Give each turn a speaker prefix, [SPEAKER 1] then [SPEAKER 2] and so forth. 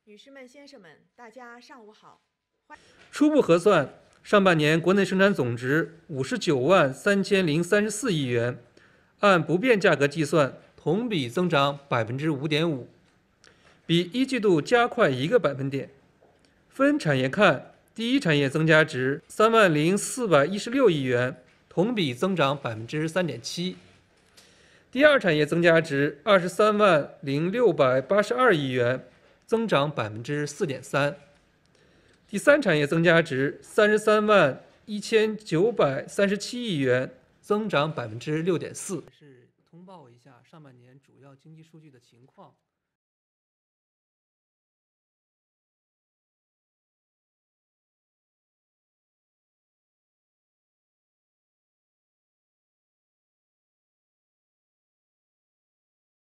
[SPEAKER 1] 女士们、先生们，大家上午好。
[SPEAKER 2] 初步核算，上半年国内生产总值59万3034亿元，按不变价格计算，同比增长5.5%，比一季度加快1个百分点。分产业看，第一产业增加值30416亿元，同比增长3.7%。第二产业增加值23万0682亿元，增长4.3%。第三产业增加值33万1937亿元，增长6.4%。是通报一下上半年主要经济数据的情况。